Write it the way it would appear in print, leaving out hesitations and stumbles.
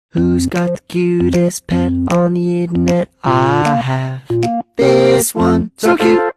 Who's got the cutest pet on the internet? I have this one, so cute.